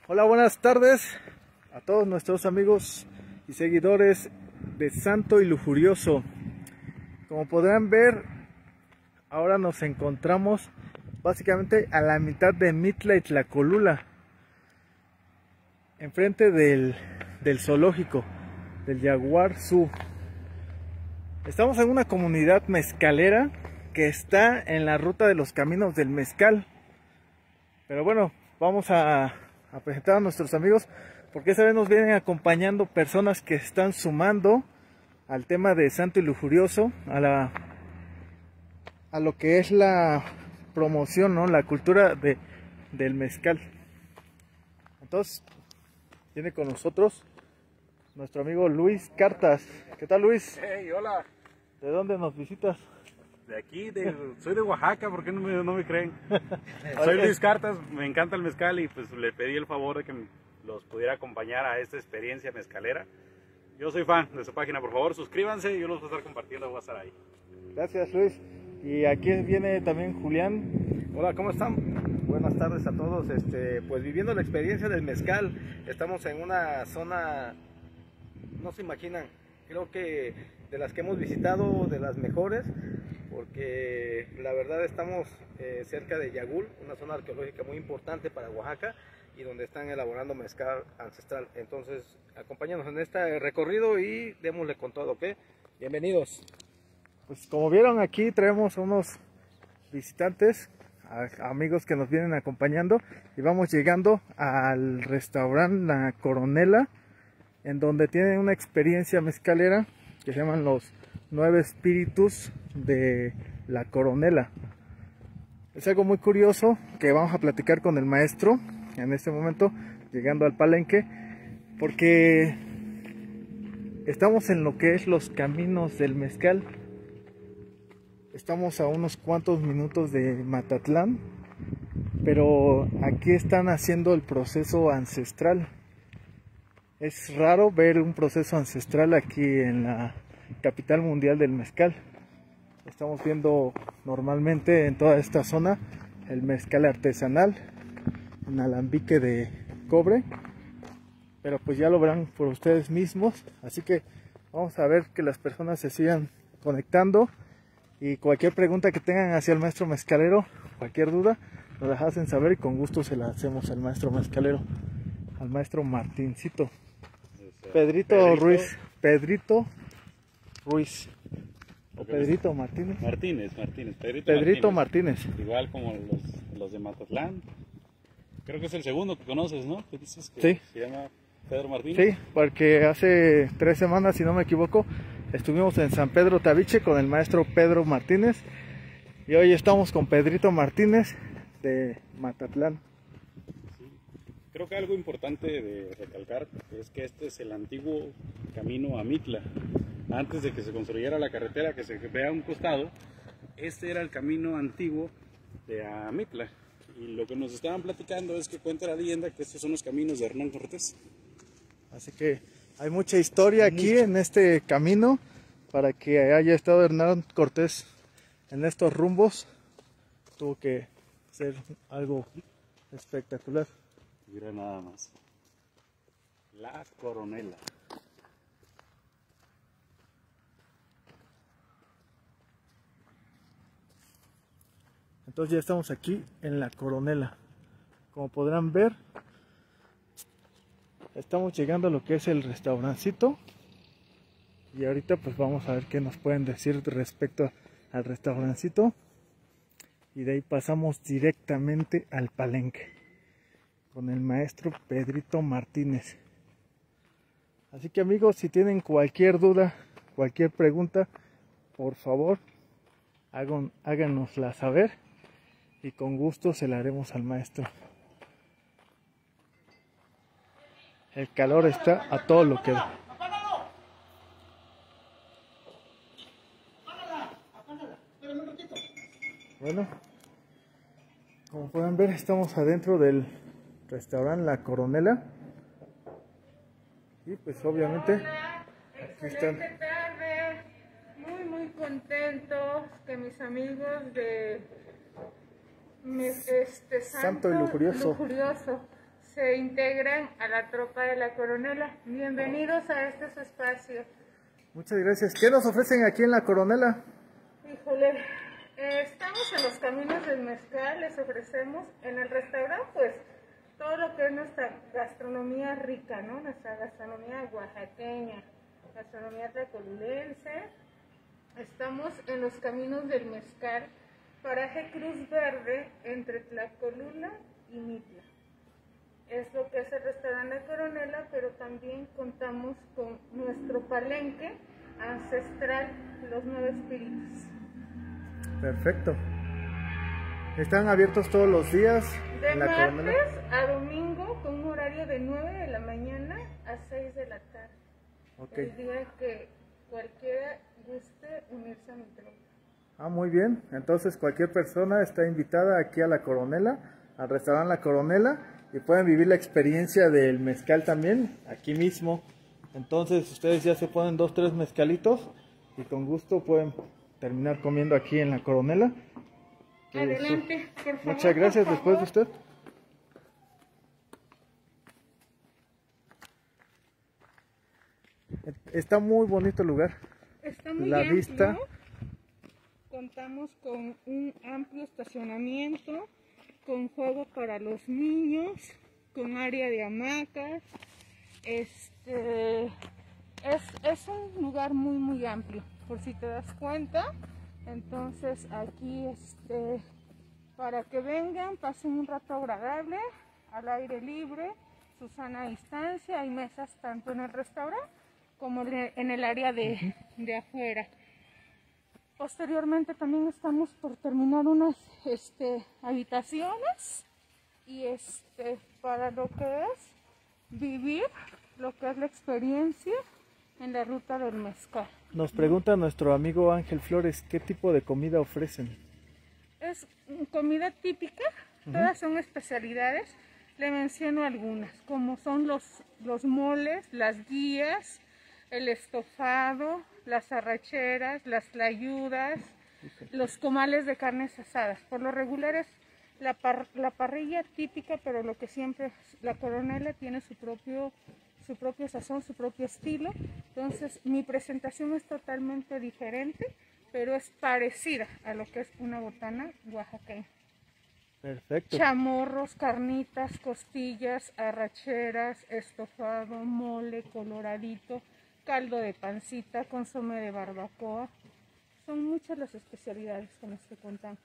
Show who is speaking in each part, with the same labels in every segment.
Speaker 1: Hola, buenas tardes a todos nuestros amigos y seguidores de Santo y Lujurioso. Como podrán ver, ahora nos encontramos básicamente a la mitad de Mitla y Tlacolula, enfrente del zoológico, del Jaguar Zoo. Estamos en una comunidad mezcalera que está en la ruta de los caminos del mezcal. Pero bueno, vamos a presentar a nuestros amigos, porque esta vez nos vienen acompañando personas que están sumando al tema de Santo y Lujurioso, a lo que es la promoción, ¿no? La cultura del mezcal. Entonces, viene con nosotros nuestro amigo Luis Cartas. ¿Qué tal, Luis?
Speaker 2: Hey, hola.
Speaker 1: ¿De dónde nos visitas?
Speaker 2: De aquí, soy de Oaxaca, ¿por qué no me creen? Soy Luis Cartas, me encanta el mezcal y pues le pedí el favor de que los pudiera acompañar a esta experiencia mezcalera. Yo soy fan de su página, por favor suscríbanse, yo los voy a estar compartiendo, voy a estar ahí.
Speaker 1: Gracias, Luis. Y aquí viene también Julián.
Speaker 3: Hola, ¿cómo están? Buenas tardes a todos. Pues viviendo la experiencia del mezcal, estamos en una zona, no se imaginan, creo que de las que hemos visitado, de las mejores, porque la verdad estamos cerca de Yagul, una zona arqueológica muy importante para Oaxaca y donde están elaborando mezcal ancestral. Entonces, acompáñanos en este recorrido y démosle con todo, ¿ok? Bienvenidos.
Speaker 1: Pues como vieron, aquí traemos unos visitantes, amigos que nos vienen acompañando, y vamos llegando al restaurante La Coronela, en donde tienen una experiencia mezcalera que se llaman los 9 espíritus de La Coronela. Es algo muy curioso que vamos a platicar con el maestro en este momento, llegando al palenque, porque estamos en lo que es los caminos del mezcal. Estamos a unos cuantos minutos de Matatlán, pero aquí están haciendo el proceso ancestral. Es raro ver un proceso ancestral aquí en la capital mundial del mezcal. Estamos viendo normalmente en toda esta zona el mezcal artesanal en alambique de cobre, pero pues ya lo verán por ustedes mismos. Así que vamos a ver que las personas se sigan conectando, y cualquier pregunta que tengan hacia el maestro mezcalero, cualquier duda, nos las hacen saber y con gusto se la hacemos al maestro mezcalero, al maestro Martincito. Pedrito Ruiz. O Pedrito Martínez.
Speaker 2: Pedrito
Speaker 1: Martínez.
Speaker 2: Igual como los de Matatlán. Creo que es el segundo que conoces, ¿no? ¿Qué dices que
Speaker 1: Sí.
Speaker 2: se llama Pedro Martínez?
Speaker 1: Sí, porque hace 3 semanas, si no me equivoco, estuvimos en San Pedro Tabiche con el maestro Pedro Martínez, y hoy estamos con Pedrito Martínez de Matatlán.
Speaker 2: Creo que algo importante de recalcar es que este es el antiguo camino a Mitla. Antes de que se construyera la carretera que se ve a un costado, este era el camino antiguo de Amitla. Y lo que nos estaban platicando es que cuenta la leyenda que estos son los caminos de Hernán Cortés.
Speaker 1: Así que hay mucha historia aquí en este camino. Para que haya estado Hernán Cortés en estos rumbos, tuvo que ser algo espectacular.
Speaker 2: Mira nada más. La Coronela.
Speaker 1: Entonces ya estamos aquí en La Coronela. Como podrán ver, estamos llegando a lo que es el restaurancito. Y ahorita pues vamos a ver qué nos pueden decir respecto al restaurancito. Y de ahí pasamos directamente al palenque con el maestro Pedrito Martínez. Así que amigos, si tienen cualquier duda, cualquier pregunta, por favor, háganosla saber y con gusto se la haremos al maestro. El calor está a todo lo que da. Bueno, como pueden ver, estamos adentro del restaurante La Coronela. Y pues obviamente aquí están.
Speaker 4: Tarde. Muy contentos que mis amigos de
Speaker 1: Santo y Lujurioso.
Speaker 4: se integran a la tropa de la Coronela. Bienvenidos a este su espacio.
Speaker 1: Muchas gracias. ¿Qué nos ofrecen aquí en la Coronela?
Speaker 4: Híjole, estamos en los caminos del mezcal, les ofrecemos en el restaurante pues todo lo que es nuestra gastronomía rica, ¿no? Nuestra gastronomía oaxaqueña, gastronomía tlacolulense. Estamos en los caminos del mezcal, paraje Cruz Verde, entre Tlacolula y Mitla. Es lo que es el restaurante La Coronela, pero también contamos con nuestro palenque ancestral, los 9 espíritus.
Speaker 1: Perfecto. ¿Están abiertos todos los días
Speaker 4: De
Speaker 1: en la Coronela?
Speaker 4: martes a domingo, con un horario de 9 de la mañana a 6 de la tarde.
Speaker 1: Ok.
Speaker 4: El día que cualquiera guste unirse a mi tropa.
Speaker 1: Ah, muy bien. Entonces cualquier persona está invitada aquí a la Coronela, al restaurante La Coronela, y pueden vivir la experiencia del mezcal también, aquí mismo. Entonces ustedes ya se ponen 2, 3 mezcalitos y con gusto pueden terminar comiendo aquí en la Coronela.
Speaker 4: Adelante, por favor.
Speaker 1: Muchas gracias.
Speaker 4: por
Speaker 1: Después de
Speaker 4: favor.
Speaker 1: usted. Está muy bonito el lugar.
Speaker 4: Está muy
Speaker 1: La
Speaker 4: amplio.
Speaker 1: vista.
Speaker 4: Contamos con un amplio estacionamiento, con juego para los niños, con área de hamacas. Es un lugar muy amplio, por si te das cuenta. Entonces aquí para que vengan, pasen un rato agradable, al aire libre, su sana distancia. Hay mesas tanto en el restaurante como en el área de afuera. Posteriormente también estamos por terminar unas habitaciones y para lo que es vivir lo que es la experiencia en la ruta del mezcal.
Speaker 1: Nos pregunta nuestro amigo Ángel Flores, ¿qué tipo de comida ofrecen?
Speaker 4: Es comida típica, todas son especialidades. Le menciono algunas, como son los moles, las guías, el estofado, las arracheras, las tlayudas, los comales de carnes asadas. Por lo regular es la parrilla típica, pero lo que siempre la Coronela tiene su propio sazón, su propio estilo. Entonces mi presentación es totalmente diferente, pero es parecida a lo que es una botana oaxaqueña.
Speaker 1: Perfecto.
Speaker 4: Chamorros, carnitas, costillas, arracheras, estofado, mole, coloradito, caldo de pancita, consomé de barbacoa. Son muchas las especialidades con las que contamos.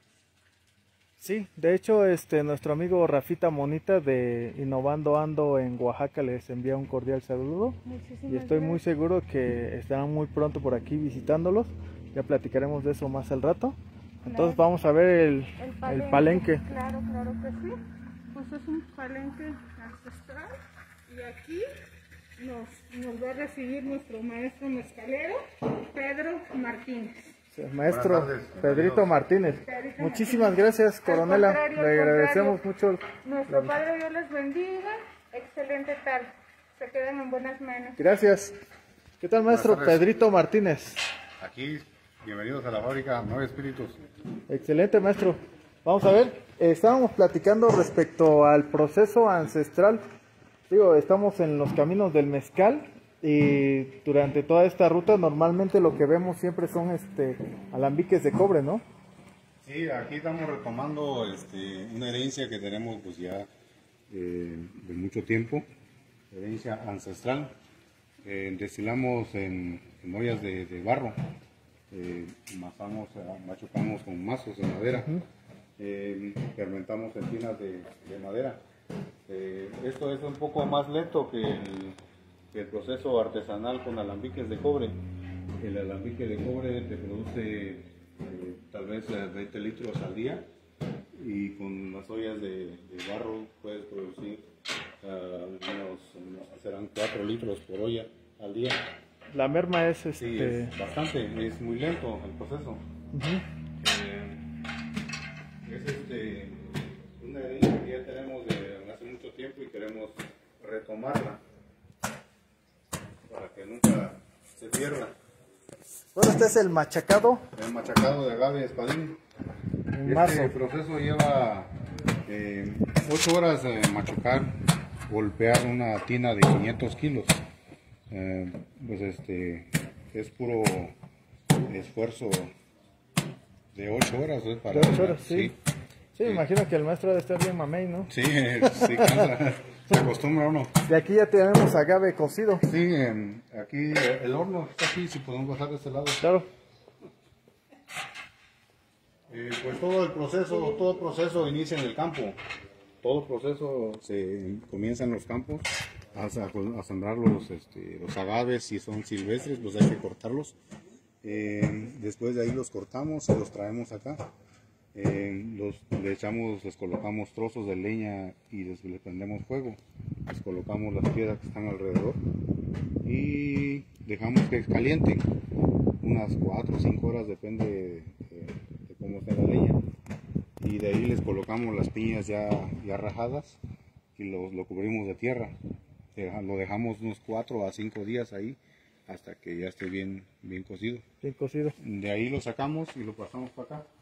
Speaker 1: Sí, de hecho nuestro amigo Rafita Monita de Innovando Ando en Oaxaca les envía un cordial saludo.
Speaker 4: Muchísimas
Speaker 1: Y estoy muy
Speaker 4: gracias.
Speaker 1: seguro que estarán muy pronto por aquí visitándolos. Ya platicaremos de eso más al rato. Entonces
Speaker 4: Claro.
Speaker 1: vamos a ver el palenque.
Speaker 4: Claro que sí. Pues es un palenque ancestral y aquí nos va a recibir nuestro maestro mezcalero, Pedro Martínez.
Speaker 1: Sí, maestro
Speaker 5: Buenas tardes,
Speaker 1: Pedrito Martínez.
Speaker 4: Pedrito
Speaker 1: Muchísimas gracias,
Speaker 4: Al
Speaker 1: Coronela.
Speaker 4: contrario,
Speaker 1: Le
Speaker 4: al
Speaker 1: agradecemos mucho.
Speaker 4: Nuestro Padre Dios les bendiga. Excelente tarde. Se quedan en buenas manos.
Speaker 1: Gracias. ¿Qué tal, maestro
Speaker 5: Buenas tardes.
Speaker 1: Pedrito Martínez?
Speaker 5: Aquí, bienvenidos a la fábrica 9 Espíritus.
Speaker 1: Excelente, maestro. Vamos a ver, estábamos platicando respecto al proceso ancestral. Digo, estamos en los caminos del mezcal y durante toda esta ruta normalmente lo que vemos siempre son alambiques de cobre, ¿no?
Speaker 5: Sí, aquí estamos retomando una herencia que tenemos pues ya de mucho tiempo, herencia ancestral. Destilamos en ollas de barro, machucamos con mazos de madera, fermentamos en tinas de madera. Esto es un poco más lento que el proceso artesanal con alambiques de cobre. El alambique de cobre te produce tal vez 20 litros al día y con las ollas de barro puedes producir serán 4 litros por olla al día.
Speaker 1: La merma es
Speaker 5: Sí, es bastante, es muy lento el proceso. Es una herencia que ya tenemos de hace mucho tiempo y queremos retomarla para que nunca se pierda.
Speaker 1: Bueno, este es el machacado
Speaker 5: El machacado de agave espadín.
Speaker 1: en
Speaker 5: Este
Speaker 1: marzo.
Speaker 5: proceso lleva 8 horas de machucar golpear una tina de 500 kilos. Pues es puro esfuerzo de 8 horas.
Speaker 1: De 8 horas, sí. Sí, me imagino que el maestro debe estar bien mamey, ¿no?
Speaker 5: Sí, sí, cansa. Se acostumbra uno.
Speaker 1: De aquí ya tenemos agave cocido.
Speaker 5: Sí, aquí el horno está aquí, si podemos bajar de este lado.
Speaker 1: Claro.
Speaker 5: Pues todo proceso inicia en el campo. Todo proceso se comienza en los campos a sembrar los agaves. Si son silvestres, pues hay que cortarlos. Después de ahí los cortamos y los traemos acá. Les colocamos trozos de leña y les prendemos fuego. Les colocamos las piedras que están alrededor y dejamos que calienten unas 4 o 5 horas, depende de cómo esté la leña. Y de ahí les colocamos las piñas ya rajadas y lo cubrimos de tierra. Lo dejamos unos 4 a 5 días ahí hasta que ya esté bien cocido.
Speaker 1: Bien cocido.
Speaker 5: De ahí lo sacamos y lo pasamos para acá.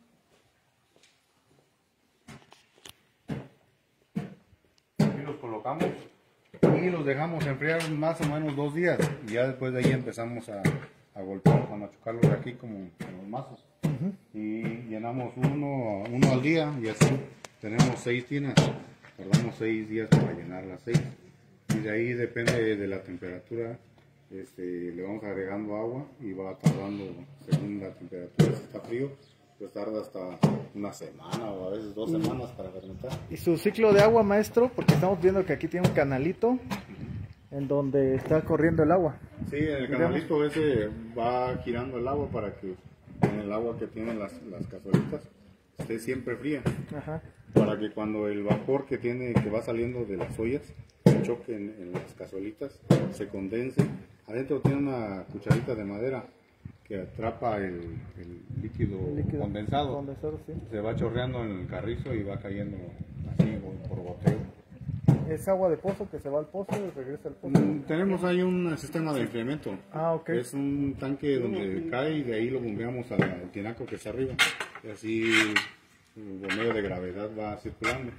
Speaker 5: Aquí los colocamos y los dejamos enfriar más o menos 2 días. Y ya después de ahí empezamos a golpear, a machucarlos aquí como los mazos. Y llenamos uno al día y así tenemos 6 tinas. Tardamos 6 días para llenar las 6. Y de ahí depende de la temperatura. Le vamos agregando agua y va tardando según la temperatura. Si está frío, pues tarda hasta una semana o a veces 2 semanas para fermentar.
Speaker 1: ¿Y su ciclo de agua, maestro? Porque estamos viendo que aquí tiene un canalito en donde está corriendo el agua.
Speaker 5: Sí, en el canalito ese va girando el agua para que en el agua que tienen las cazuelitas esté siempre fría.
Speaker 1: Ajá.
Speaker 5: Para que cuando el vapor que va saliendo de las ollas choque en las cazuelitas, se condense. Adentro tiene una cucharita de madera que atrapa el líquido condensado.
Speaker 1: Sí.
Speaker 5: Se va chorreando en el carrizo y va cayendo así por goteo.
Speaker 1: ¿Es agua de pozo que se va al pozo y regresa al pozo?
Speaker 5: Tenemos ahí un sistema de enfriamiento.
Speaker 1: Ah, ok.
Speaker 5: Es un tanque donde cae y de ahí lo bombeamos al tinaco que está arriba. Y así por medio de gravedad va circulando.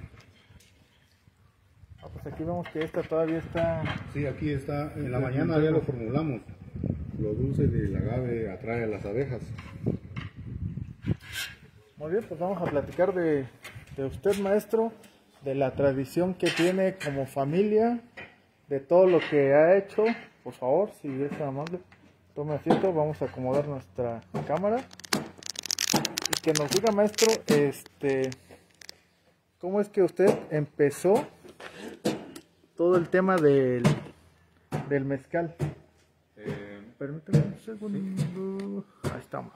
Speaker 1: Pues aquí vemos que esta todavía está...
Speaker 5: Sí, aquí está. En la mañana ya lo formulamos. Lo dulce del agave atrae a las abejas.
Speaker 1: Muy bien, pues vamos a platicar de usted, maestro, de la tradición que tiene como familia, de todo lo que ha hecho. Por favor, si es tan amable, tome asiento, vamos a acomodar nuestra cámara. Y que nos diga, maestro, ¿cómo es que usted empezó todo el tema del mezcal? Permítame un segundo. Sí. Ahí estamos.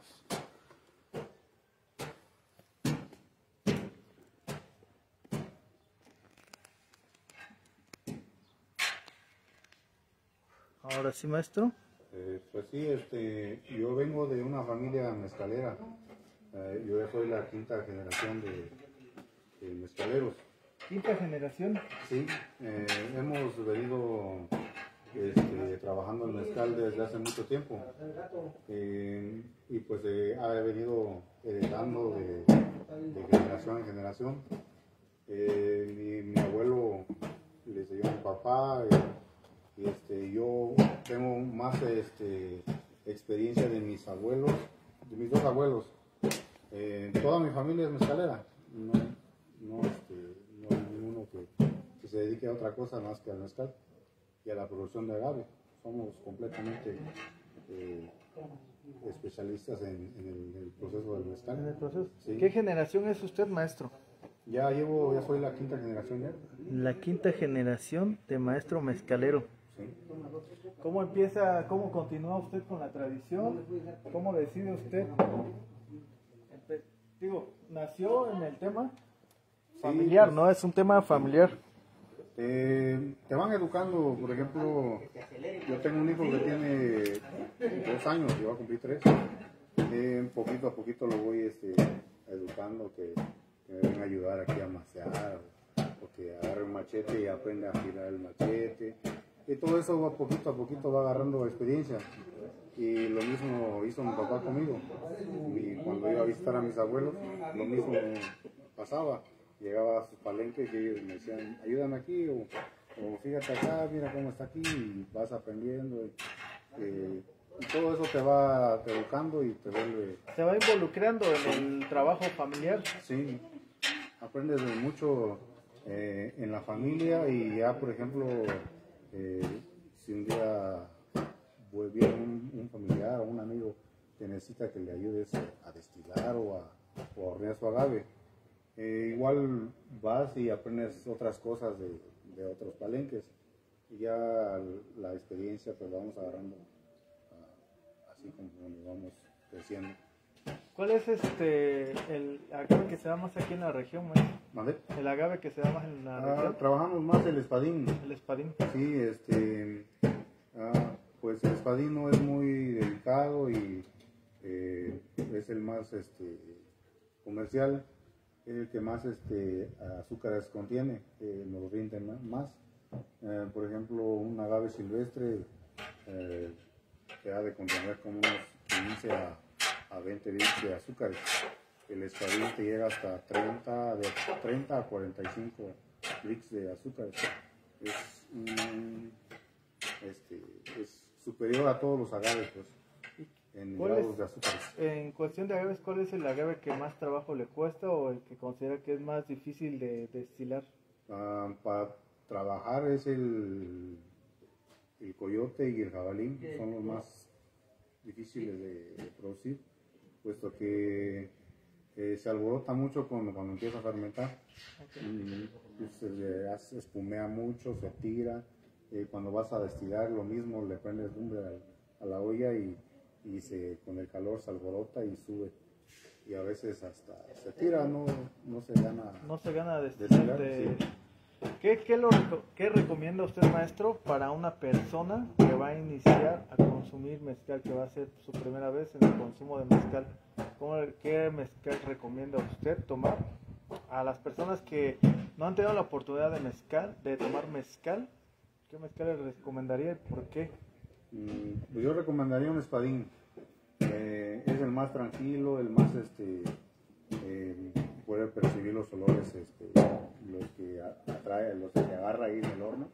Speaker 1: Ahora sí, maestro.
Speaker 5: Pues sí, yo vengo de una familia mezcalera. Yo ya soy la 5ª generación de mezcaleros.
Speaker 1: ¿Quinta generación?
Speaker 5: Sí, hemos venido trabajando el mezcal desde hace mucho tiempo. Y pues ha venido heredando de generación en generación. Mi abuelo le enseñó a mi papá. Yo tengo más experiencia de mis abuelos, de mis 2 abuelos. Toda mi familia es mezcalera. No hay ninguno que se dedique a otra cosa más que al mezcal y a la producción de agave. Somos completamente especialistas en el proceso del mezcal.
Speaker 1: ¿En el proceso?
Speaker 5: Sí.
Speaker 1: ¿Qué generación es usted, maestro?
Speaker 5: Ya soy la 5ª generación ya.
Speaker 1: La 5ª generación de maestro mezcalero.
Speaker 5: Sí.
Speaker 1: ¿Cómo continúa usted con la tradición? ¿Cómo decide usted? Nació en el tema familiar, ¿no? Es un tema familiar.
Speaker 5: Te van educando, por ejemplo, yo tengo un hijo que tiene 2 años, yo voy a cumplir 3. Poquito a poquito lo voy educando, que me venga a ayudar aquí a macear, o que agarre un machete y aprenda a afilar el machete. Y todo eso poquito a poquito va agarrando experiencia. Y lo mismo hizo mi papá conmigo. Y cuando iba a visitar a mis abuelos, lo mismo pasaba. Llegaba a sus palenques y ellos me decían, ayúdame aquí, o o fíjate acá, mira cómo está aquí, y vas aprendiendo. Y todo eso te va educando y te vuelve...
Speaker 1: Se va involucrando en el trabajo familiar.
Speaker 5: Sí, aprendes de mucho en la familia y ya, por ejemplo, si un día viene un familiar o un amigo que necesita que le ayudes a destilar o a hornear su agave, igual vas y aprendes otras cosas de otros palenques y ya la experiencia pues la vamos agarrando así como nos vamos creciendo.
Speaker 1: ¿Cuál es el agave que se da más aquí en la región, maestro?
Speaker 5: ¿Vale?
Speaker 1: El agave que se da más en la región.
Speaker 5: Trabajamos más el espadín.
Speaker 1: El espadín.
Speaker 5: Sí, pues el espadín no es muy delicado y es el más comercial, es el que más azúcares contiene, nos rinde más. Por ejemplo, un agave silvestre que ha de contener como unos 15 a 20 bits de azúcares. El espadín te llega hasta 30 a 45 bits de azúcares. Es superior a todos los agaves, pues, en grados de azúcares.
Speaker 1: En cuestión de agaves, ¿cuál es el agave que más trabajo le cuesta o el que considera que es más difícil de destilar?
Speaker 5: Para trabajar es el coyote y el jabalí, son los más difíciles de producir, puesto que se alborota mucho cuando empieza a fermentar. Se espumea mucho, se tira. Cuando vas a destilar, lo mismo, le prendes lumbre a la olla y con el calor se alborota y sube. Y a veces hasta se tira, no se gana.
Speaker 1: No se gana destilar.
Speaker 5: Sí.
Speaker 1: ¿Qué recomienda usted, maestro, para una persona que va a iniciar a consumir mezcal, que va a ser su primera vez en el consumo de mezcal? ¿Qué mezcal recomienda usted tomar a las personas que no han tenido la oportunidad de tomar mezcal? ¿Qué mezcal les recomendaría y por qué?
Speaker 5: Pues yo recomendaría un espadín. Es el más tranquilo, el más puede percibir los olores, los que atrae, los que agarra ahí en el horno,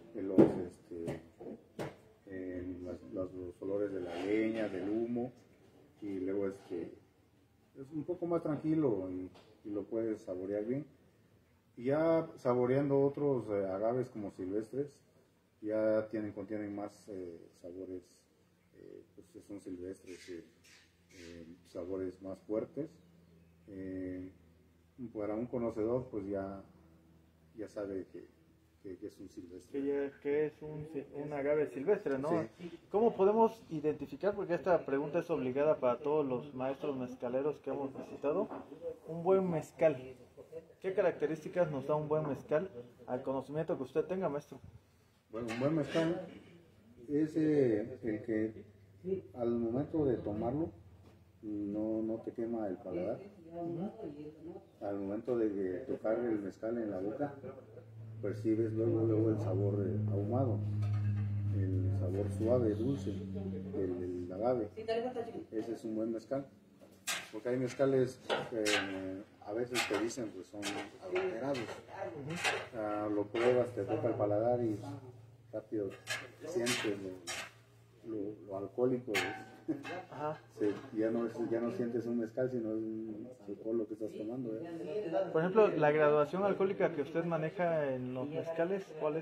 Speaker 5: los olores de la leña, del humo, y luego es un poco más tranquilo y lo puedes saborear bien. Y ya saboreando otros agaves como silvestres, ya contienen más sabores, pues son silvestres, sabores más fuertes. Para un conocedor, pues ya sabe que es un silvestre.
Speaker 1: Que es un agave silvestre, ¿no?
Speaker 5: Sí.
Speaker 1: ¿Cómo podemos identificar, porque esta pregunta es obligada para todos los maestros mezcaleros que hemos visitado, un buen mezcal? ¿Qué características nos da un buen mezcal al conocimiento que usted tenga, maestro?
Speaker 5: Bueno, un buen mezcal es el que al momento de tomarlo no te quema el paladar. Al momento de tocar el mezcal en la boca, percibes luego el sabor ahumado, el sabor suave, dulce del agave. Ese es un buen mezcal. Porque hay mezcales que a veces te dicen pues son adulterados. Lo pruebas, te toca el paladar y rápido sientes lo alcohólico.
Speaker 1: Ajá.
Speaker 5: Ya no sientes un mezcal, sino un alcohol lo que estás tomando.
Speaker 1: Por ejemplo, la graduación alcohólica que usted maneja en los mezcales, ¿cuál es?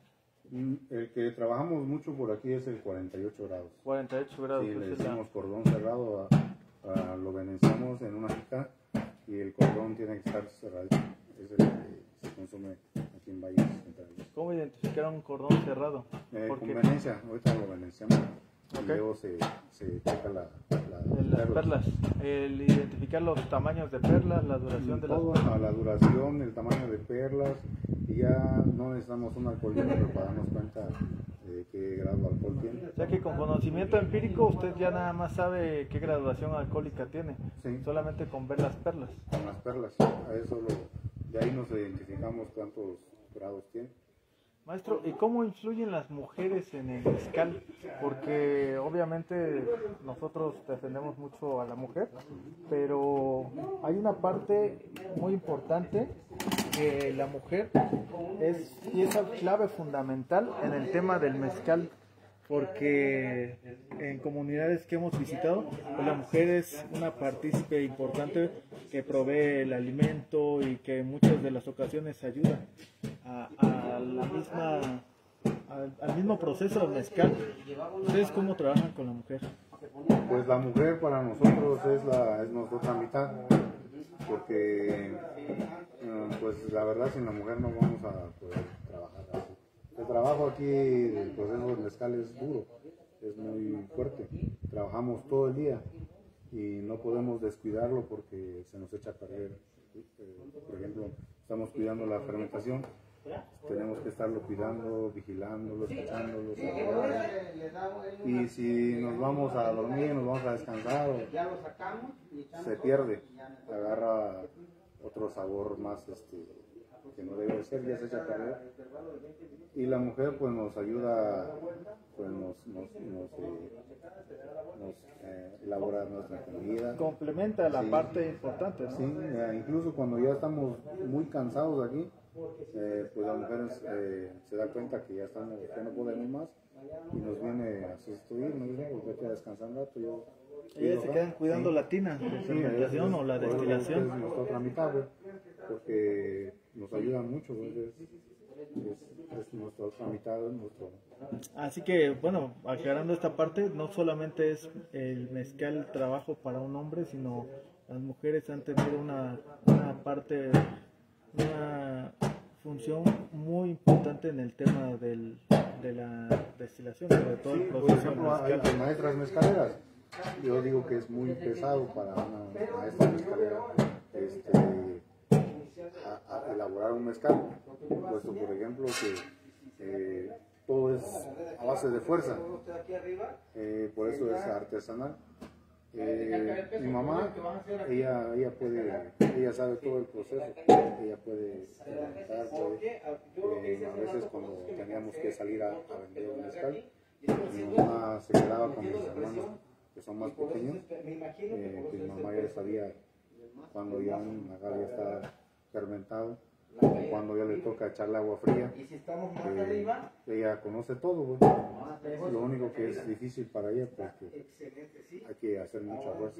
Speaker 5: El que trabajamos mucho por aquí es el 48 grados.
Speaker 1: 48 grados.
Speaker 5: Sí,
Speaker 1: pues
Speaker 5: le
Speaker 1: es la-
Speaker 5: decimos cordón cerrado, lo venenciamos en una jica y el cordón tiene que estar cerrado. Es el que se consume aquí en Valles Centrales.
Speaker 1: ¿Cómo identificar un cordón cerrado?
Speaker 5: Con
Speaker 1: Porque
Speaker 5: venencia, ahorita lo venenciamos.
Speaker 1: Ok.
Speaker 5: Y luego se checa
Speaker 1: las perlas, el identificar los tamaños de perlas, la duración de las
Speaker 5: Todo,
Speaker 1: perlas.
Speaker 5: la duración, el tamaño de perlas, y ya no necesitamos un alcoholímetro para darnos cuenta de qué grado de alcohol tiene.
Speaker 1: O sea que con conocimiento empírico usted ya nada más sabe qué graduación alcohólica tiene,
Speaker 5: Sí.
Speaker 1: solamente con ver las perlas.
Speaker 5: Con las perlas, de ahí nos identificamos cuántos grados tiene.
Speaker 1: Maestro, ¿y cómo influyen las mujeres en el mezcal? Porque obviamente nosotros defendemos mucho a la mujer, pero hay una parte muy importante que la mujer es pieza clave fundamental en el tema del mezcal, porque en comunidades que hemos visitado, pues la mujer es una partícipe importante que provee el alimento y que en muchas de las ocasiones ayuda a la misma, al mismo proceso del mezcal. ¿Ustedes cómo trabajan con la mujer?
Speaker 5: Pues la mujer para nosotros es nuestra otra mitad, porque pues la verdad sin la mujer no vamos a poder trabajar así. El trabajo aquí, el proceso del mezcal es duro, es muy fuerte, trabajamos todo el día y no podemos descuidarlo porque se nos echa a perder. Por ejemplo, estamos cuidando la fermentación, tenemos que estarlo cuidando, vigilándolo, escuchándolo, y si nos vamos a dormir, nos vamos a descansar, se pierde, agarra otro sabor más que no debe ser, ya se echa a perder. Y la mujer pues nos ayuda, pues nos elabora nuestra comida.
Speaker 1: Complementa la
Speaker 5: Sí.
Speaker 1: parte importante, ¿no?
Speaker 5: Sí, incluso cuando ya estamos muy cansados aquí, pues la mujer se da cuenta que ya no podemos más y nos viene a sustituir, nos dice, pues vete a descansar un rato.
Speaker 1: Ellas se quedan cuidando la tina de fermentación o la destilación.
Speaker 5: Es nuestra otra mitad, güey, porque nos ayudan mucho, güey, es nuestra otra mitad, nuestro...
Speaker 1: Así que, bueno, aclarando esta parte, no solamente es el mezcal trabajo para un hombre, sino las mujeres han tenido una parte, una función muy importante en el tema de la destilación, sobre todo el
Speaker 5: Sí, por
Speaker 1: proceso del
Speaker 5: ejemplo, hay
Speaker 1: mezcal.
Speaker 5: maestras mezcaleras. Yo digo que es muy pesado para una maestra mezcalera a elaborar un mezcal, puesto por ejemplo que todo es a base de fuerza, por eso es artesanal. Mi mamá, ella sabe todo el proceso, ella puede fermentar, a veces cuando teníamos que salir a vender un mezcal, mi mamá se quedaba con mis hermanos que son más pequeños, que mi mamá ya sabía cuando ya un agave ya está fermentado, o cuando ya le toca echarle agua fría. Ella conoce todo, güey. Lo único que es difícil para ella, pues que hay que hacer mucha fuerza.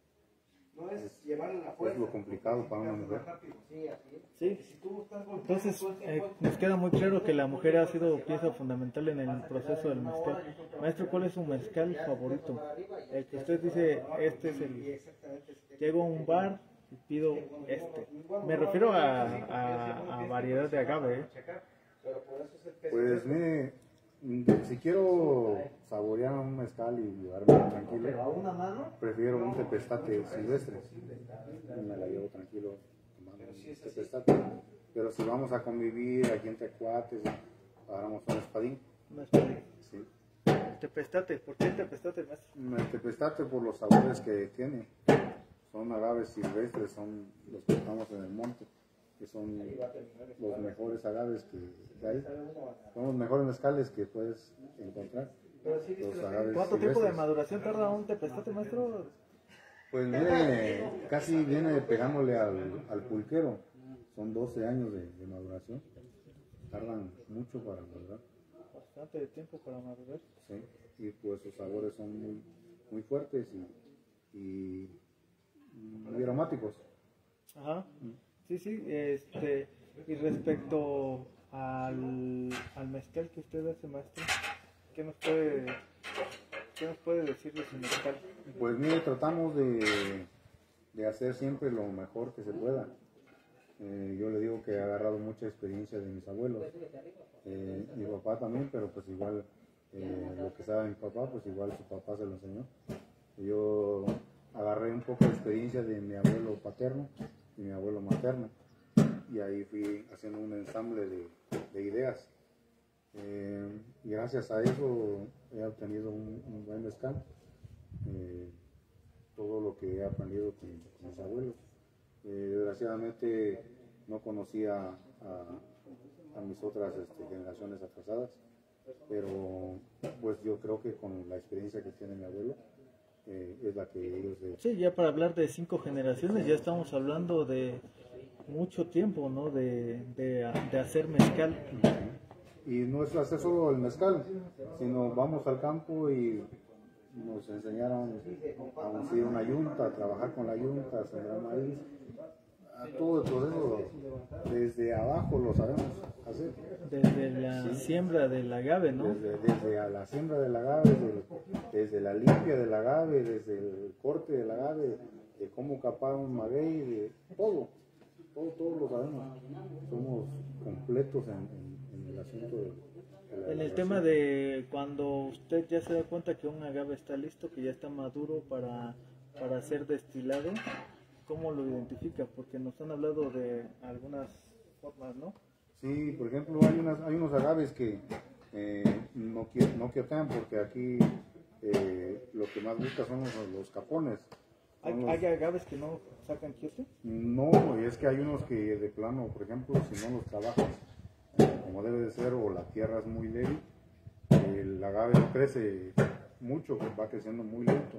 Speaker 5: Es lo complicado para una mujer.
Speaker 1: Sí. Entonces, nos queda muy claro que la mujer ha sido pieza fundamental en el proceso del mezcal. Maestro, ¿cuál es su mezcal favorito? El que usted dice, este es el... Llego a un bar y pido este. Me refiero a variedad de agave, ¿eh?
Speaker 5: Pues mire, si quiero saborear un mezcal y llevarme tranquilo, prefiero un tepestate silvestre. Me la llevo tranquilo tomando un tepestate. Pero si vamos a convivir aquí en Tecuates, agarramos un espadín.
Speaker 1: Un espadín.
Speaker 5: Sí.
Speaker 1: El tepestate, ¿por qué el tepestate, maestro?
Speaker 5: El tepestate por los sabores que tiene. Son agaves silvestres, son los que estamos en el monte, que son los mejores agaves que hay. Son los mejores mezcales que puedes encontrar. Los agaves
Speaker 1: ¿Cuánto tiempo de
Speaker 5: silvestres.
Speaker 1: maduración tarda un tepestate, maestro?
Speaker 5: Pues casi viene pegándole al pulquero. Son 12 años de maduración. Tardan mucho para madurar.
Speaker 1: Bastante tiempo para madurar.
Speaker 5: Sí, y pues sus sabores son muy fuertes y muy aromáticos.
Speaker 1: Ajá. Sí, sí. Y respecto al mezcal que usted hace, maestro, ¿qué nos puede decir de su mezcal?
Speaker 5: Pues mire, tratamos de hacer siempre lo mejor que se pueda. Yo le digo que he agarrado mucha experiencia de mis abuelos, mi papá también, pero pues igual lo que sabe mi papá, pues igual su papá se lo enseñó. Yo agarré un poco de experiencia de mi abuelo paterno y mi abuelo materno, y ahí fui haciendo un ensamble de ideas. Y gracias a eso he obtenido un buen mezcal, todo lo que he aprendido con mis abuelos. Desgraciadamente no conocía a mis otras generaciones atrasadas, pero pues yo creo que con la experiencia que tiene mi abuelo es la que ellos...
Speaker 1: Sí, ya para hablar de 5 generaciones ya estamos hablando de mucho tiempo, ¿no? De hacer mezcal.
Speaker 5: Y no es hacer solo el mezcal, sino vamos al campo y nos enseñaron a conseguir una yunta, a trabajar con la yunta, a sembrar maíz. A todo el proceso, desde abajo lo sabemos hacer.
Speaker 1: Desde la siembra del agave, ¿no?
Speaker 5: Desde a la siembra del agave, desde la limpia del agave, desde el corte del agave, de cómo capar un maguey, de todo lo sabemos. Somos completos en el asunto de la
Speaker 1: En el tema de cuando usted ya se da cuenta que un agave está listo, que ya está maduro para ser destilado, ¿cómo lo identifica? Porque nos han hablado de algunas formas, ¿no?
Speaker 5: Sí, por ejemplo, hay unos agaves que no quiotean porque aquí lo que más busca son los capones.
Speaker 1: ¿Hay agaves que no sacan quiote?
Speaker 5: No, es que hay unos que de plano, por ejemplo, si no los trabajas como debe de ser o la tierra es muy débil, el agave no crece mucho, va creciendo muy lento.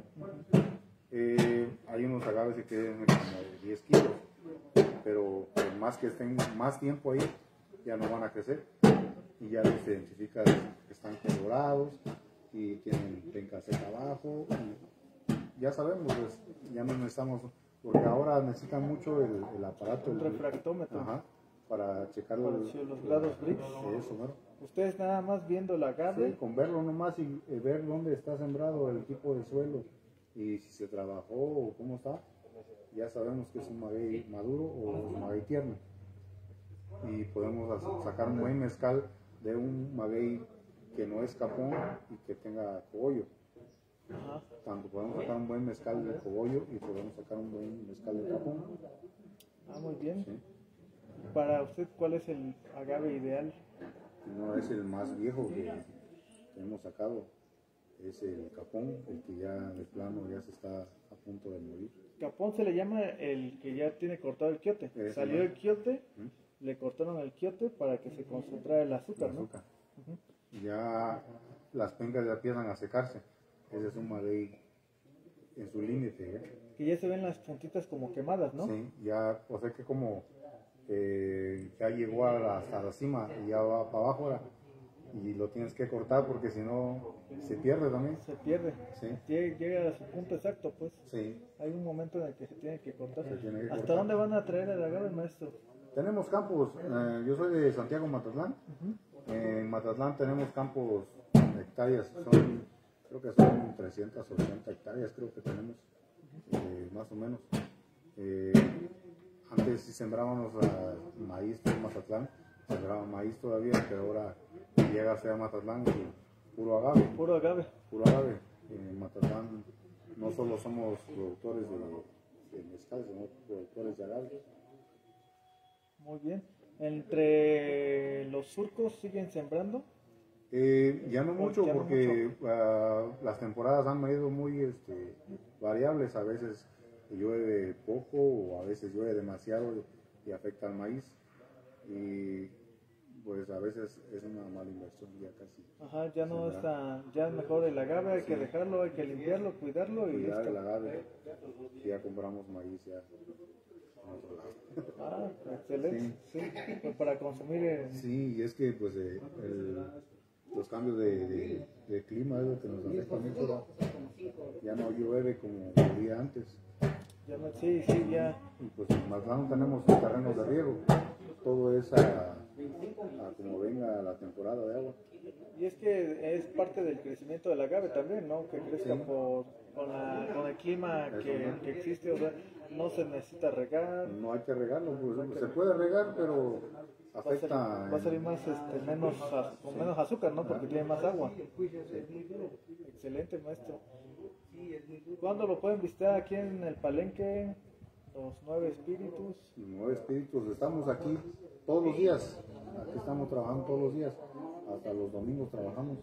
Speaker 5: Hay unos agaves que quedan como de 10 kilos, pero por más que estén más tiempo ahí, ya no van a crecer. Y ya los identificas que están colorados y tienen penca seca abajo. Y ya sabemos, pues, ya no necesitamos, porque ahora necesitan mucho el aparato.
Speaker 1: Un refractómetro.
Speaker 5: Ajá, para checar
Speaker 1: los grados Brix.
Speaker 5: Eso, ¿no?
Speaker 1: Ustedes nada más viendo el agave.
Speaker 5: Sí, con verlo nomás y ver dónde está sembrado, el tipo de suelo y si se trabajó o cómo está, ya sabemos que es un maguey maduro o un maguey tierno. Y podemos sacar un buen mezcal de un maguey que no es capón y que tenga cogollo.
Speaker 1: Ajá.
Speaker 5: Tanto podemos sacar un buen mezcal de cogollo y podemos sacar un buen mezcal de capón.
Speaker 1: Ah, muy bien.
Speaker 5: Sí.
Speaker 1: Para usted, ¿cuál es el agave ideal?
Speaker 5: No es el más viejo que hemos sacado, es el capón, el que ya de plano ya se está a punto de morir.
Speaker 1: Capón se le llama el que ya tiene cortado el quiote.
Speaker 5: Ese,
Speaker 1: Salió
Speaker 5: ¿no?
Speaker 1: el quiote, le cortaron el quiote para que se concentrara el azúcar, ¿no?
Speaker 5: Ya las pencas ya empiezan a secarse. Ese es un maguey en su límite.
Speaker 1: Que ya se ven las puntitas como quemadas, ¿no?
Speaker 5: Sí, ya, o sea que como ya llegó hasta la cima y ya va para abajo ahora. Y lo tienes que cortar porque si no se pierde también.
Speaker 1: Se pierde.
Speaker 5: Sí.
Speaker 1: Llega a su punto exacto, pues.
Speaker 5: Sí.
Speaker 1: Hay un momento en el que se tiene que cortar.
Speaker 5: Se tiene que
Speaker 1: ¿Hasta
Speaker 5: cortar.
Speaker 1: dónde van a traer el agave, maestro?
Speaker 5: Tenemos campos, yo soy de Santiago, Matatlán. En Matatlán tenemos campos, hectáreas, creo que son 380 hectáreas, creo que tenemos, más o menos. Antes sí sembrábamos maíz en Matatlán, sembraban maíz todavía, pero ahora llega a ser Matatlán y puro agave.
Speaker 1: Puro agave.
Speaker 5: Puro agave. En Matatlán no solo somos productores de mezcal, sino productores de agave.
Speaker 1: Muy bien. ¿Entre los surcos siguen sembrando?
Speaker 5: Ya no mucho porque las temporadas han ido muy variables. A veces llueve poco o a veces llueve demasiado y afecta al maíz. Y pues a veces es una mala inversión ya casi.
Speaker 1: Ajá, ya no está, ya es mejor el agave, hay que dejarlo, hay que limpiarlo, cuidarlo y
Speaker 5: Cuidar
Speaker 1: listo.
Speaker 5: el agave, y ya compramos maíz ya en otro lado.
Speaker 1: Ah, excelente. Sí. Pues para consumir.
Speaker 5: Sí, y es que pues los cambios de clima es lo que nos afecta mucho. Ya no llueve como llovía antes.
Speaker 1: Ya no, sí, ya.
Speaker 5: Y pues en Mazatlán tenemos terrenos de riego. Todo es a como venga la temporada de agua.
Speaker 1: Y es que es parte del crecimiento del agave también, ¿no? Que crezca
Speaker 5: Sí.
Speaker 1: con el clima que existe, o sea, no se necesita regar.
Speaker 5: No hay que regarlo, pues, se puede regar, pero afecta.
Speaker 1: Va a salir más, con menos azúcar, ¿no? Porque tiene más agua. Excelente, maestro. ¿Cuándo lo pueden visitar aquí en el Palenque? Los 9 Espíritus.
Speaker 5: Los 9 Espíritus, estamos aquí todos los días. Aquí estamos trabajando todos los días. Hasta los domingos trabajamos.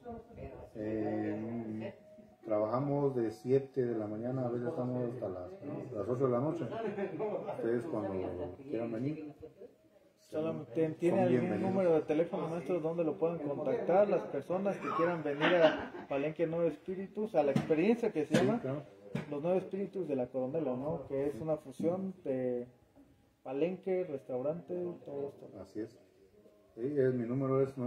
Speaker 5: Trabajamos de 7 de la mañana, a veces estamos hasta las 8 de la noche. Ustedes cuando quieran venir.
Speaker 1: Solamente
Speaker 5: son
Speaker 1: tiene algún
Speaker 5: bienvenidos.
Speaker 1: número de teléfono, maestro, donde lo pueden contactar las personas que quieran venir a Palenque 9 Espíritus, a la experiencia que se
Speaker 5: Sí,
Speaker 1: llama
Speaker 5: claro.
Speaker 1: Los 9 Espíritus de la Coronela, ¿no? Que es una fusión de palenque, restaurante, todo esto.
Speaker 5: Así es. Sí, mi número es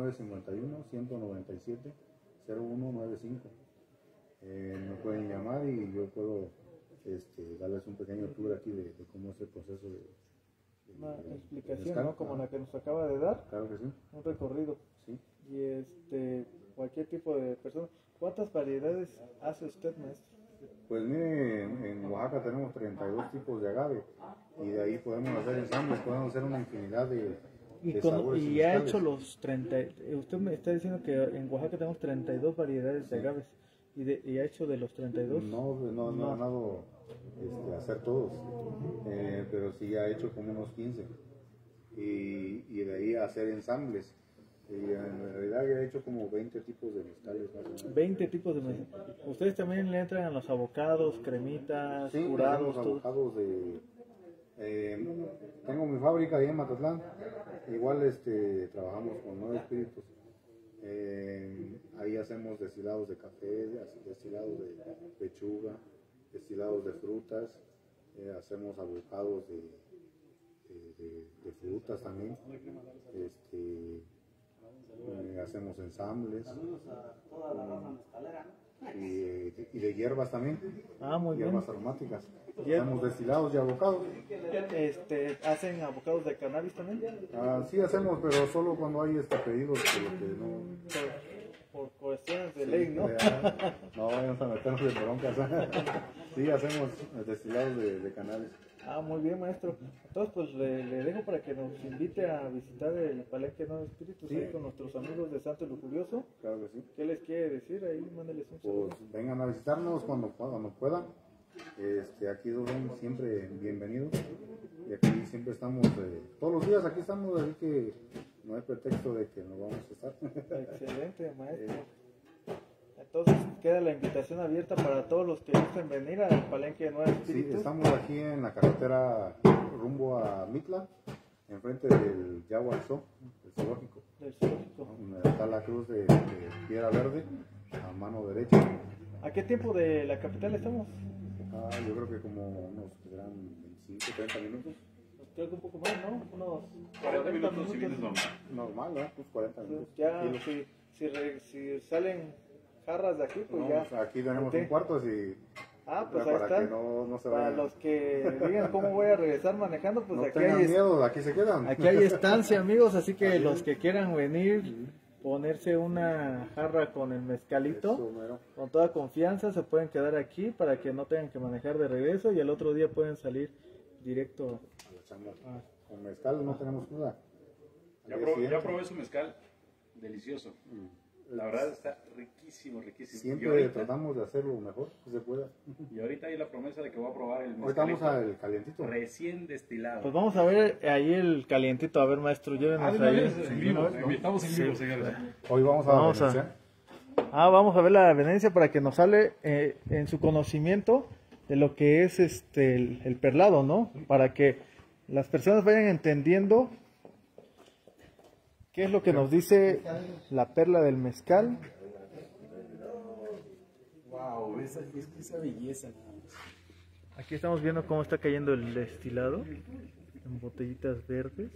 Speaker 5: 951-197-0195. Me pueden llamar y yo puedo darles un pequeño tour aquí de cómo es el proceso de
Speaker 1: Una
Speaker 5: de
Speaker 1: explicación,
Speaker 5: mezcal.
Speaker 1: ¿no? Como la que nos acaba de dar,
Speaker 5: Claro que sí.
Speaker 1: un recorrido.
Speaker 5: Sí.
Speaker 1: Y cualquier tipo de persona. ¿Cuántas variedades hace usted, maestro?
Speaker 5: Pues mire, en Oaxaca tenemos 32 tipos de agave y de ahí podemos hacer ensambles, podemos hacer una infinidad de sabores
Speaker 1: Y ha
Speaker 5: mezcales.
Speaker 1: hecho los 30, usted me está diciendo que en Oaxaca tenemos 32 variedades de agaves y ha hecho de los 32.
Speaker 5: No he ganado hacer todos, pero sí ha hecho como unos 15 y de ahí hacer ensambles. Y en realidad ya he hecho como 20 tipos de mezcales más o menos.
Speaker 1: 20 tipos de mezcal. Ustedes también le entran a los abocados, cremitas,
Speaker 5: Sí,
Speaker 1: curados,
Speaker 5: hacemos
Speaker 1: todo.
Speaker 5: abocados de... tengo mi fábrica ahí en Matatlán. Igual trabajamos con 9 espíritus. Ahí hacemos destilados de café, destilados de pechuga, destilados de frutas. Hacemos abocados de frutas también. Hacemos ensambles y de hierbas también.
Speaker 1: Ah, muy bien.
Speaker 5: Hierbas aromáticas.
Speaker 1: Hier-
Speaker 5: Hacemos destilados y abocados.
Speaker 1: ¿Hacen abocados de cannabis también?
Speaker 5: Sí hacemos, pero solo cuando hay pedidos que no...
Speaker 1: Por cuestiones de ley, ¿no?
Speaker 5: No vayamos a meternos de broncas. Sí, hacemos destilados de cannabis.
Speaker 1: Ah, muy bien, maestro. Entonces, pues le dejo para que nos invite a visitar el Palenque Nuevo Espíritus
Speaker 5: Sí.
Speaker 1: ahí con nuestros amigos de Santo Lujurioso.
Speaker 5: Claro que sí.
Speaker 1: ¿Qué les quiere decir? Ahí mándeles un saludo.
Speaker 5: Pues vengan a visitarnos cuando puedan. Aquí son siempre bienvenidos. Y aquí siempre estamos, todos los días aquí estamos, así que no hay pretexto de que no vamos a estar.
Speaker 1: Excelente, maestro. Entonces, queda la invitación abierta para todos los que gusten venir al Palenque Nuevo
Speaker 5: Sí,
Speaker 1: Espíritus.
Speaker 5: estamos aquí en la carretera rumbo a Mitla, enfrente del Yaguarzó, el zoológico.
Speaker 1: Del zoológico.
Speaker 5: Donde está la cruz de piedra verde a mano derecha.
Speaker 1: ¿A qué tiempo de la capital estamos?
Speaker 5: Yo creo que como unos serán 25, 30 minutos.
Speaker 1: Pues creo que un poco más, ¿no? Unos
Speaker 2: 40 minutos si vienes normal.
Speaker 5: Normal, ¿verdad? Pues 40 minutos.
Speaker 1: Ya,
Speaker 5: Tranquilo.
Speaker 1: si salen jarras de aquí, pues
Speaker 5: No,
Speaker 1: ya.
Speaker 5: pues aquí tenemos
Speaker 1: Ok.
Speaker 5: un cuarto y
Speaker 1: Ah, pues ahí
Speaker 5: para
Speaker 1: está.
Speaker 5: que no se
Speaker 1: Para
Speaker 5: vayan.
Speaker 1: los que digan cómo voy a regresar manejando, pues
Speaker 5: No
Speaker 1: aquí
Speaker 5: tengan
Speaker 1: hay,
Speaker 5: miedo, aquí se quedan.
Speaker 1: aquí hay estancia, amigos, así que los que quieran venir, ponerse una jarra con el mezcalito,
Speaker 5: Eso, mero.
Speaker 1: con toda confianza, se pueden quedar aquí para que no tengan que manejar de regreso y el otro día pueden salir directo.
Speaker 5: A la chamba.
Speaker 1: Ah.
Speaker 5: Con mezcal no tenemos duda.
Speaker 2: Ya probé su mezcal, delicioso. La verdad está riquísimo, riquísimo.
Speaker 5: Siempre tratamos de hacerlo mejor que se pueda.
Speaker 2: Y ahorita hay la promesa de que voy a probar el
Speaker 5: Ahorita vamos
Speaker 2: mezcalito
Speaker 5: al calientito.
Speaker 2: recién destilado.
Speaker 1: Pues vamos a ver ahí el calientito, a ver maestro, llévenos
Speaker 2: de una
Speaker 1: ahí.
Speaker 2: vez, en vivo. Estamos en vivo, señores.
Speaker 5: Hoy vamos a Venecia.
Speaker 1: Vamos a ver la venencia para que nos hable en su conocimiento de lo que es el perlado, ¿no? Para que las personas vayan entendiendo qué es lo que nos dice la perla del mezcal.
Speaker 2: Wow, esa belleza.
Speaker 1: Aquí estamos viendo cómo está cayendo el destilado en botellitas verdes.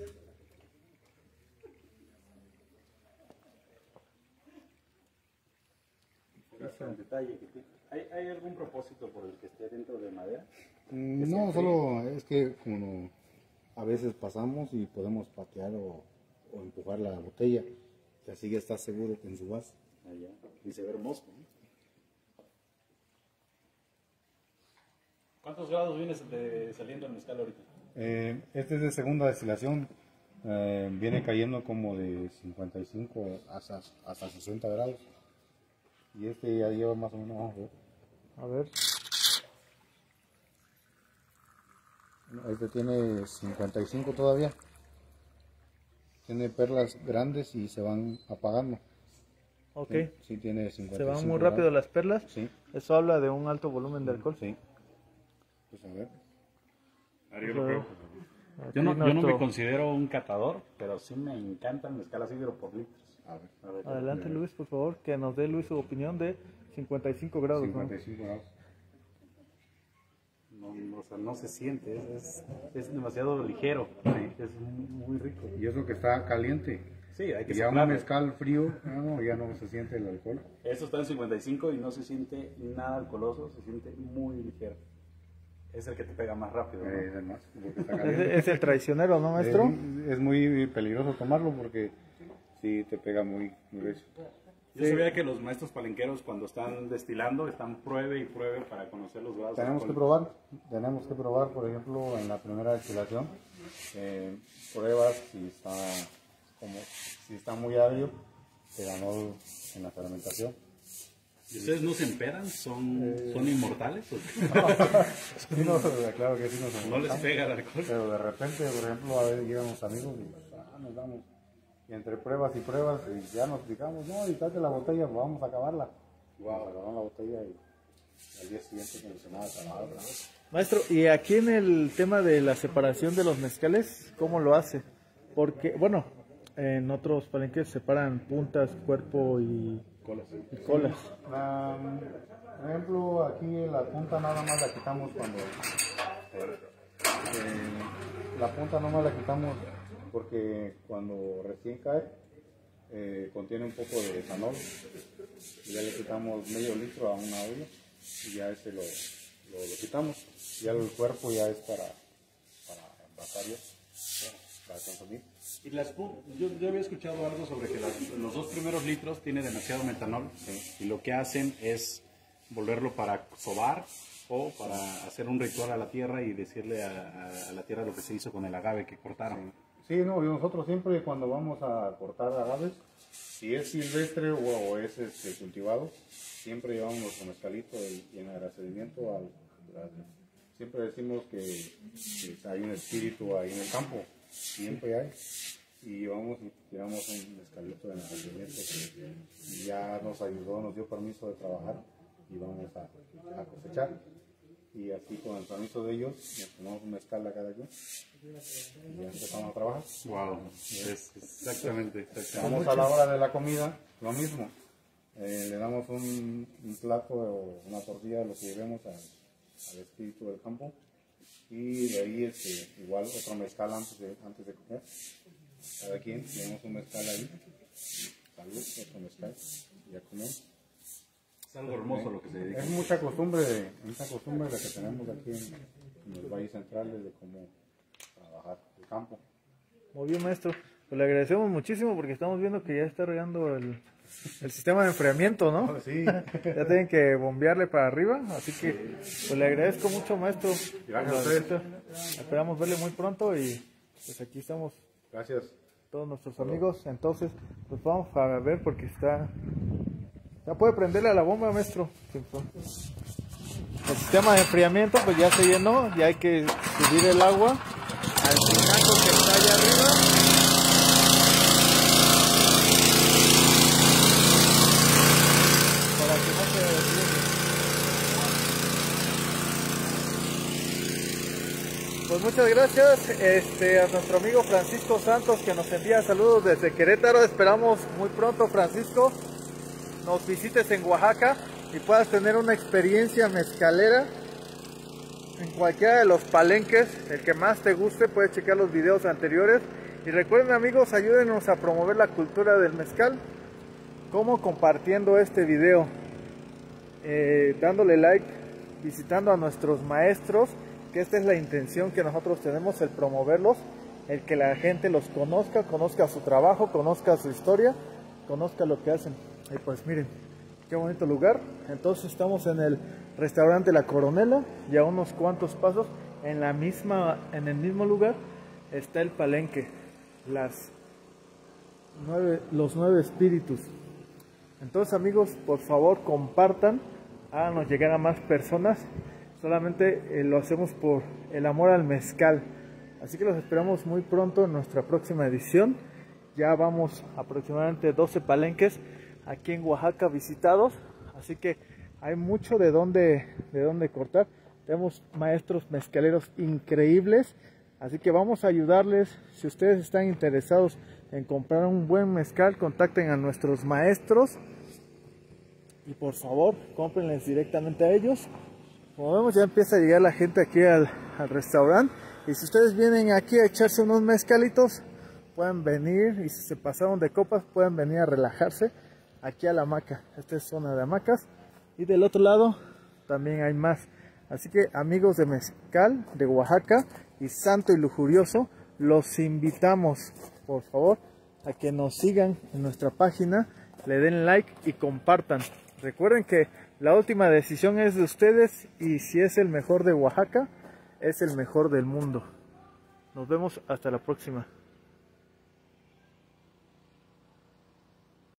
Speaker 2: El detalle que tiene. ¿Hay algún propósito por el que esté dentro de madera?
Speaker 5: No, solo es que como a veces pasamos y podemos patear o empujar la botella, y así ya estás seguro que en su base.
Speaker 2: Allá. Y se ve hermoso. ¿No? ¿Cuántos grados vienes saliendo el mezcal ahorita?
Speaker 5: Este es de segunda destilación, viene cayendo como de 55 hasta 60 grados. Y este ya lleva más o menos, vamos a ver.
Speaker 1: A ver,
Speaker 5: Este tiene 55 todavía. Tiene perlas grandes y se van apagando.
Speaker 1: ok.
Speaker 5: Sí, tiene 55
Speaker 1: Se van muy rápido las perlas.
Speaker 5: Sí,
Speaker 1: Eso habla de un alto volumen de alcohol.
Speaker 5: sí. Pues a ver.
Speaker 2: Yo lo pruebo.
Speaker 1: Aquí
Speaker 2: Yo no
Speaker 1: nuestro-
Speaker 2: me considero un catador, pero sí me encanta el mezcal así, pero por litros. A ver.
Speaker 1: Adelante Luis, por favor, que nos dé Luis su opinión de 55 grados. ¿no?
Speaker 5: 55 grados.
Speaker 2: o sea, no se siente, es demasiado ligero, es muy rico.
Speaker 5: Y eso que está caliente.
Speaker 2: Sí, hay que
Speaker 5: Y ya un
Speaker 2: soplarle.
Speaker 5: mezcal frío, ya no se siente el alcohol.
Speaker 2: Esto está en 55 y no se siente nada alcoholoso, se siente muy ligero. Es el que te pega más rápido, ¿no?
Speaker 5: Además, porque está caliente.
Speaker 1: Es el traicionero, ¿no, maestro?
Speaker 5: Es muy peligroso tomarlo porque sí te pega muy grueso.
Speaker 2: Yo sabía que los maestros palenqueros cuando están destilando están pruebe y pruebe para conocer los grados
Speaker 5: Tenemos que probar, por ejemplo, en la primera destilación, pruebas si está muy agrio, etanol en la fermentación.
Speaker 2: ¿Y ustedes no se empedan? ¿Son inmortales?
Speaker 5: Sí, claro que sí nos
Speaker 2: ¿No les pega el alcohol?
Speaker 5: Pero de repente, por ejemplo, a veces llegan los amigos y nos damos. Y entre pruebas y pruebas, y ya nos fijamos, no, y trate la botella, pues vamos a acabarla. Wow. Acabamos la botella y al día siguiente como si nada acababa.
Speaker 1: Maestro, y aquí en el tema de la separación de los mezcales, ¿cómo lo hace? Porque, bueno, en otros palenques separan puntas, cuerpo y colas.
Speaker 5: Por ejemplo, aquí la punta nada más la quitamos cuando... la punta nada más la quitamos porque cuando recién cae contiene un poco de etanol y ya le quitamos medio litro a una olla y ya ese lo quitamos. Ya el cuerpo ya es para envasar para consumir.
Speaker 2: Y yo había escuchado algo sobre que los 2 primeros litros tiene demasiado metanol, y lo que hacen es volverlo para sobar o para hacer un ritual a la tierra y decirle a la tierra lo que se hizo con el agave que cortaron.
Speaker 5: Sí, no, y nosotros siempre cuando vamos a cortar agaves, si es silvestre o es cultivado, siempre llevamos nuestro mezcalito y en agradecimiento siempre decimos que hay un espíritu ahí en el campo, siempre hay, y llevamos un mezcalito en agradecimiento que ya nos ayudó, nos dio permiso de trabajar y vamos a cosechar. Y así con el permiso de ellos, nos tomamos un mezcal a cada quien y ya empezamos a trabajar.
Speaker 2: Wow, exactamente.
Speaker 5: Vamos a la hora de la comida, lo mismo. Le damos un plato o una tortilla, lo que llevemos al espíritu del campo. Y de ahí igual otro mezcal antes de comer. Cada quien tenemos un mezcal ahí. Salud, otro mezcal. Y ya comemos.
Speaker 2: Es algo hermoso lo que se dedica.
Speaker 5: Es mucha costumbre la que tenemos aquí en los valles centrales de cómo trabajar el campo.
Speaker 1: Muy bien, maestro. Pues le agradecemos muchísimo porque estamos viendo que ya está regando el sistema de enfriamiento, ¿no?
Speaker 5: Sí.
Speaker 1: Ya tienen que bombearle para arriba, así que pues le agradezco mucho, maestro.
Speaker 5: Gracias a ustedes.
Speaker 1: Esperamos verle muy pronto y pues aquí estamos
Speaker 5: Gracias.
Speaker 1: todos nuestros amigos. Entonces, pues vamos a ver porque está... Ya puede prenderle a la bomba, maestro. El sistema de enfriamiento pues ya se llenó, ya hay que subir el agua al tinaco que está allá arriba. Para que no se desvíe. Pues muchas gracias a nuestro amigo Francisco Santos que nos envía saludos desde Querétaro. Esperamos muy pronto, Francisco, nos visites en Oaxaca y puedas tener una experiencia mezcalera en cualquiera de los palenques, el que más te guste. Puedes checar los videos anteriores y recuerden, amigos, ayúdenos a promover la cultura del mezcal, como compartiendo este video, dándole like, visitando a nuestros maestros, que esta es la intención que nosotros tenemos, el promoverlos, el que la gente los conozca su trabajo, conozca su historia, conozca lo que hacen. Y pues miren, qué bonito lugar. Entonces estamos en el restaurante La Coronela y a unos cuantos pasos en el mismo lugar está el palenque, los 9 espíritus. Entonces, amigos, por favor compartan, háganos llegar a más personas. Solamente lo hacemos por el amor al mezcal. Así que los esperamos muy pronto en nuestra próxima edición. Ya vamos aproximadamente 12 palenques aquí en Oaxaca visitados, así que hay mucho de dónde cortar. Tenemos maestros mezcaleros increíbles, así que vamos a ayudarles. Si ustedes están interesados en comprar un buen mezcal, contacten a nuestros maestros y por favor cómprenles directamente a ellos. Como vemos, ya empieza a llegar la gente aquí al restaurante. Y si ustedes vienen aquí a echarse unos mezcalitos, pueden venir, y si se pasaron de copas, pueden venir a relajarse aquí a la hamaca. Esta es zona de hamacas. Y del otro lado también hay más. Así que, amigos de Mezcal de Oaxaca y Santo y Lujurioso, los invitamos, por favor, a que nos sigan en nuestra página, le den like y compartan. Recuerden que la última decisión es de ustedes, y si es el mejor de Oaxaca, es el mejor del mundo. Nos vemos hasta la próxima.